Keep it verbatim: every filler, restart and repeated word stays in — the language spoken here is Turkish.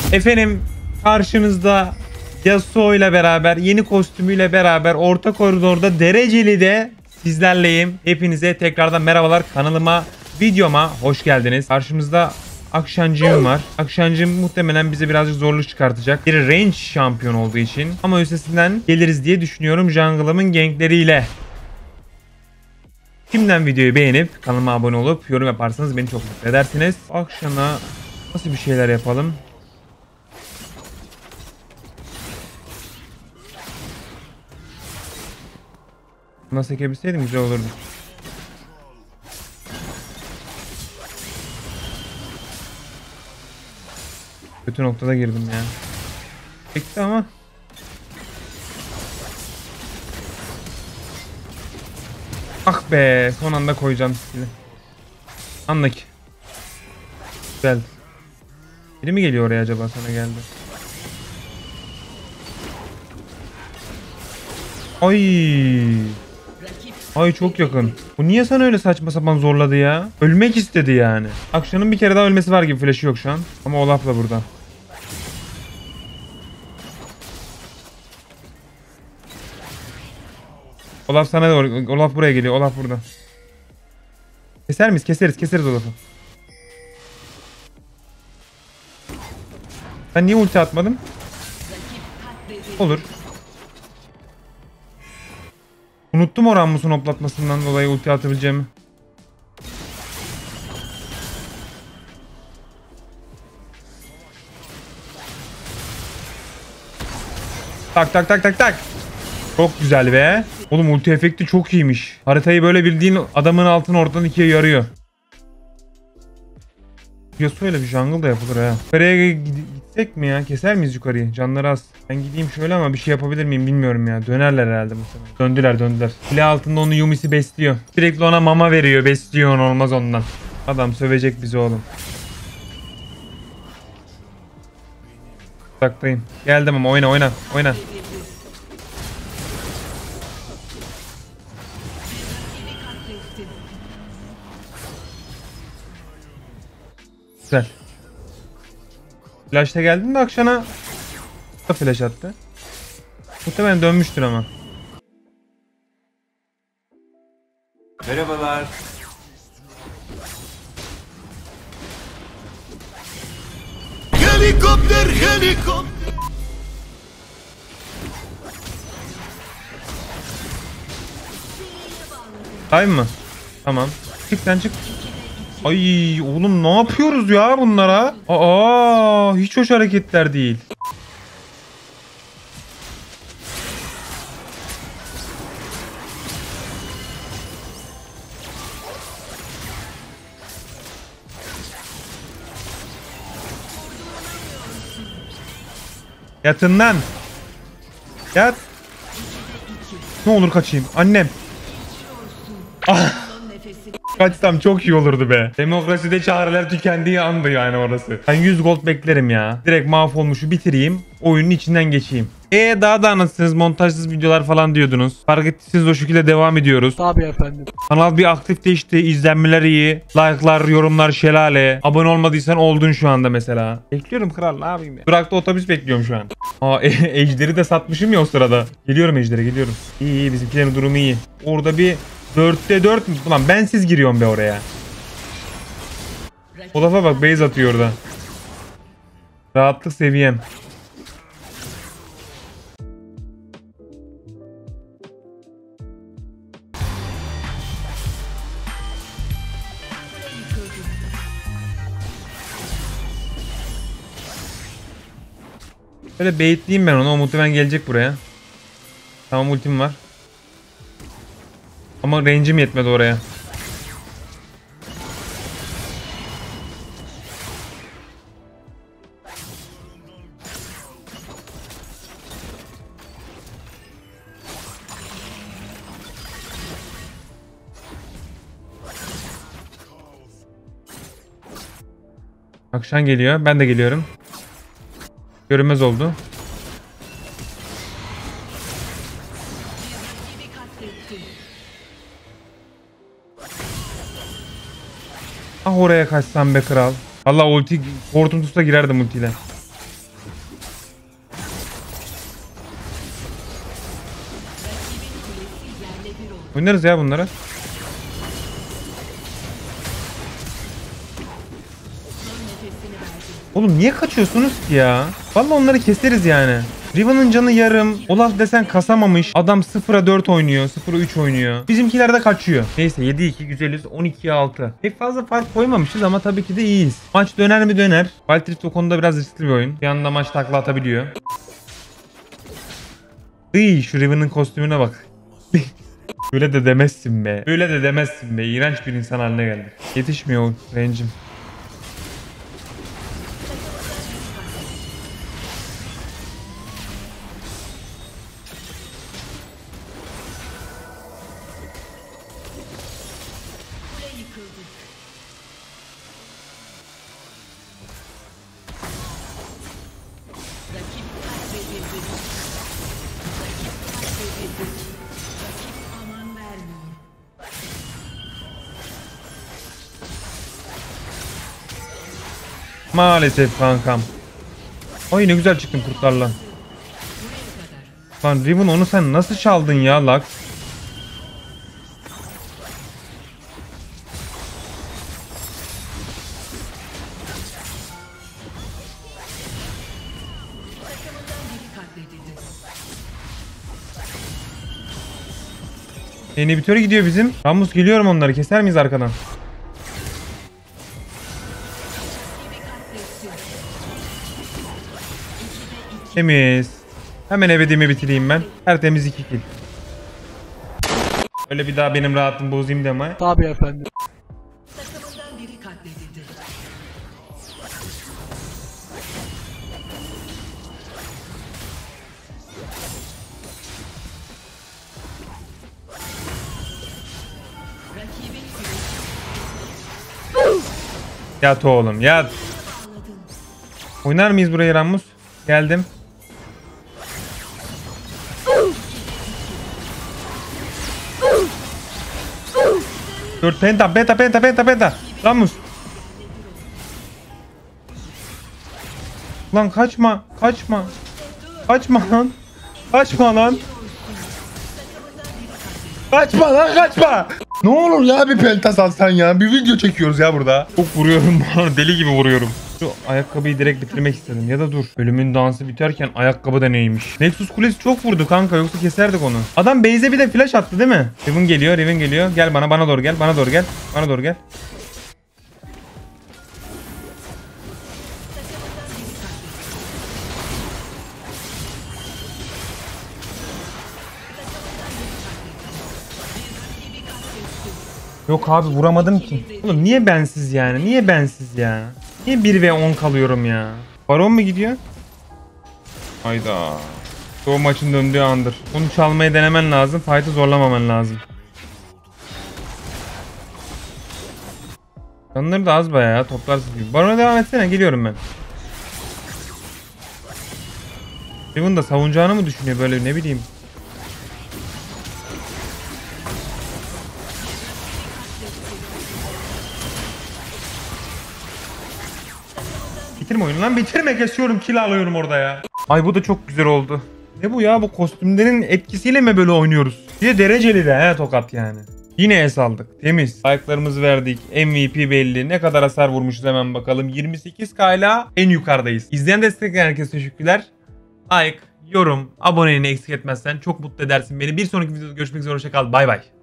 Efendim karşınızda Yasuo ile beraber, yeni kostümüyle beraber orta koridorda dereceli de sizlerleyim. Hepinize tekrardan merhabalar, kanalıma, videoma hoş geldiniz. Karşımızda Akşancığım var. Akşancığım muhtemelen bize birazcık zorluk çıkartacak. Bir range şampiyon olduğu için. Ama üstesinden geliriz diye düşünüyorum jungle'ımın gankleriyle. Şimdiden videoyu beğenip kanalıma abone olup yorum yaparsanız beni çok mutlu edersiniz. Akşam'a nasıl bir şeyler yapalım? Nasıl ekebilseydim güzel olurdu. Kötü noktada girdim ya. Çekti ama. Ah be, son anda koyacağım skill'i. Anlaki. Güzel. Biri mi geliyor oraya acaba, sana geldi? Ay. Ay çok yakın. Bu niye sana öyle saçma sapan zorladı ya? Ölmek istedi yani. Akşamın bir kere daha ölmesi var gibi, flash'ı yok şu an. Ama Olaf da burada. Olaf sana doğru. Olaf buraya geliyor. Olaf burada. Keser miyiz? Keseriz. Keseriz Olaf'ı. Ben niye ulti atmadım? Olur. Unuttum o Rammus'un hoplatmasından dolayı ulti atabileceğimi. Tak tak tak tak tak. Çok güzel be. Oğlum ulti efekti çok iyiymiş. Haritayı böyle bildiğin adamın altını ortadan ikiye yarıyor. Yasuo'yla bir jungle da yapılır ha. Yukarıya gitsek mi ya? Keser miyiz yukarıyı? Canları az. Ben gideyim şöyle ama bir şey yapabilir miyim bilmiyorum ya. Dönerler herhalde muhtemelen. Döndüler döndüler. Kule altında onu Yumi'si besliyor. Sürekli ona mama veriyor. Besliyor, onu olmaz ondan. Adam sövecek bizi oğlum. Uzaktayım. Geldim ama oyna oyna oyna. Güzel. Flash'ta geldin mi Akşan'a? Da flash attı. Muhtemelen dönmüştür ama. Merhabalar. Helikopter, helikopter. Time mı? Tamam. Çık sen çık. Ay oğlum ne yapıyoruz ya bunlara? Aa hiç hoş hareketler değil. Yatın lan. Yat. Ne olur kaçayım. Annem. Ah. Kaçsam çok iyi olurdu be. Demokraside çareler tükendiği andı yani orası. Ben yüz gold beklerim ya. Direkt mahvolmuşu bitireyim. Oyunun içinden geçeyim. Eee daha da anlatsınız, montajsız videolar falan diyordunuz. Fark ettiyseniz o şekilde devam ediyoruz. Tabii efendim. Kanal bir aktifleşti. İzlenmeler iyi. Like'lar, yorumlar şelale. Abone olmadıysan oldun şu anda mesela. Bekliyorum kral, ne yapayım ya. Durakta otobüs bekliyorum şu an. Aa e ejderi de satmışım ya o sırada. Geliyorum ejdere, geliyorum. İyi iyi, bizimkilerin durumu iyi. Orada bir dörtte dört mü? Ulan bensiz giriyorum be oraya. Olaf'a bak, base atıyor orada. Rahatlık seviyem. Böyle baitleyeyim ben onu. O muhtemelen gelecek buraya. Tamam, ultim var. Ama range'im yetmedi oraya. Akşam geliyor. Ben de geliyorum. Görünmez oldu. Ah oraya kaçsam be kral. Allah ulti hortum tutsa girerdim ultiyle. Oynarız ya bunları. Oğlum niye kaçıyorsunuz ki ya? Vallahi onları keseriz yani. Riven'ın canı yarım. Olaf desen kasamamış. Adam sıfıra dört oynuyor. sıfıra üç oynuyor. Bizimkiler de kaçıyor. Neyse yedi iki güzeliz. on ikiye altı. Pek fazla fark koymamışız ama tabii ki de iyiyiz. Maç döner mi döner. Wild Rift o konuda biraz riskli bir oyun. Bir anda maç takla atabiliyor. Iy, şu Riven'ın kostümüne bak. Böyle de demezsin be. Böyle de demezsin be. İğrenç bir insan haline geldik. Yetişmiyor o range'im. Maalesef kankam. Ay ne güzel çıktın kurtlarla. Lan Riven onu sen nasıl çaldın ya Lux? Enhibitörü gidiyor bizim. Ramus geliyorum onları. Keser miyiz arkadan? Temiz. Hemen ebedimi bitireyim ben. Tertemiz iki kill. Öyle bir daha benim rahatım bozayım deme. Tabii efendim. Takımından biri katledildi. Rakibin Yat oğlum yat. Oynar mıyız burayı Ramus? Geldim. Dur penta penta penta penta penta. Ramus. Lan kaçma kaçma. Kaçma lan. Kaçma lan. Kaçma lan kaçma. Ne olur ya bir penta salsan ya. Bir video çekiyoruz ya burada. Çok vuruyorum bana deli gibi vuruyorum. Şu ayakkabıyı direkt bitirmek istedim ya da dur. Ölümün dansı biterken ayakkabı da neymiş. Nexus kulesi çok vurdu kanka yoksa keserdik onu. Adam base'e bir de flash attı değil mi? Riven geliyor Riven geliyor. Gel bana bana doğru gel bana doğru gel. Bana doğru gel. Yok abi vuramadım ki. Oğlum niye bensiz yani? Niye bensiz ya? Niye bir ve on kalıyorum ya? Baron mu gidiyor? Hayda. O maçın döndüğü andır. Onu çalmaya denemen lazım. Fight'ı zorlamaman lazım. Canları da az bayağı ya. Toplarsın gibi. Baron'a devam etsene. Geliyorum ben. Riven da savunacağını mı düşünüyor böyle ne bileyim. Bitirme oyunu lan bitirme kesiyorum kill alıyorum orada ya. Ay bu da çok güzel oldu. Ne bu ya bu kostümlerin etkisiyle mi böyle oynuyoruz? Bir de dereceli de he tokat yani. Yine es aldık temiz. Ayaklarımızı verdik M V P belli ne kadar hasar vurmuşuz hemen bakalım. yirmi sekiz K ile en yukarıdayız. İzleyen destekleyen herkese teşekkürler. Like, yorum, aboneliğini eksik etmezsen çok mutlu edersin beni. Bir sonraki videoda görüşmek üzere hoşça kal bay bay.